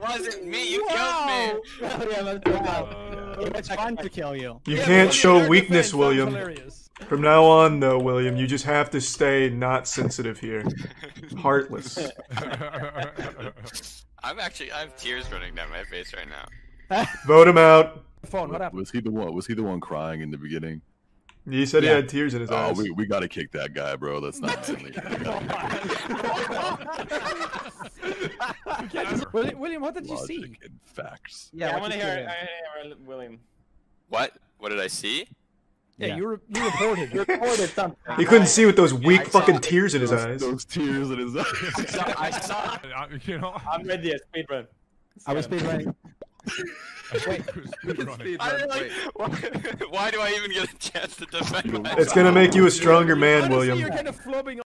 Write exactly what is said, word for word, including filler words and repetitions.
wasn't me. You killed me. William, wow. It's fun to kill you. You Yeah, can't but show your weakness, defense William. sounds hilarious. From now on, though, William, you just have to stay not sensitive here. Heartless. I'm actually, I have tears running down my face right now. Vote him out. Phone, what happened? Was he the one? Was he the one crying in the beginning? He said Yeah. he had tears in his Oh, eyes. we we gotta kick that guy, bro. That's not silly. William, William, what did you see? Logic and facts. Yeah, I what want to you hear, doing? I wanna hear William. What? What did I see? Yeah, Yeah. you re you reported. You recorded something. He couldn't see with those weak I saw fucking it. tears in his Those, eyes. those tears in his I eyes. saw, I saw, You know, I'm ready. Speedrun. I was speedrunning. wait, I mean, like, why, why do I even get a chance to defend myself? It's gonna make you a stronger man, honestly, William. You're kind of flubbing